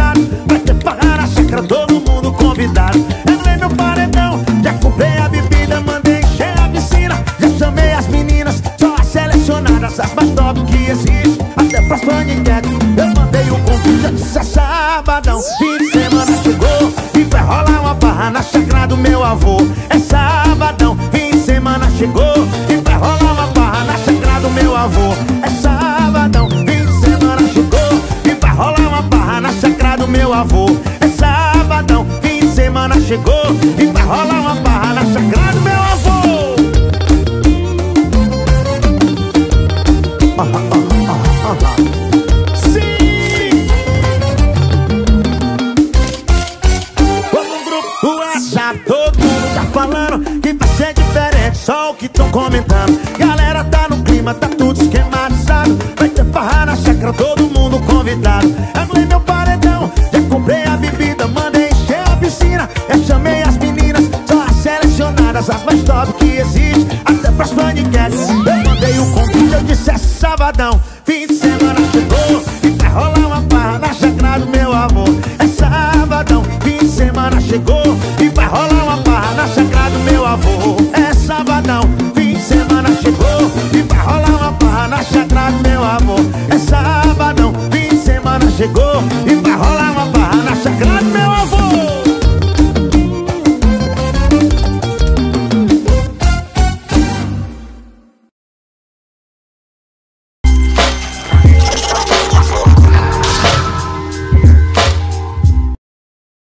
convidados. Vai ter farra na chácara, todo mundo convidado. Entrei no paredão, já comprei a bebida, mandei encher a piscina. Já chamei as meninas, só as selecionadas, as mais top que existe, até pras paniquetes. Eu mandei o convite, eu disse é sabadão, fim de semana chegou e vai rolar uma barra na chácara do meu avô. É sabadão, fim de semana chegou e vai rolar uma barra na chácara do meu avô. É sabadão, fim de semana chegou e vai rolar uma barra na chácara do meu avô. É sabadão, fim de semana chegou e vai rolar uma barra na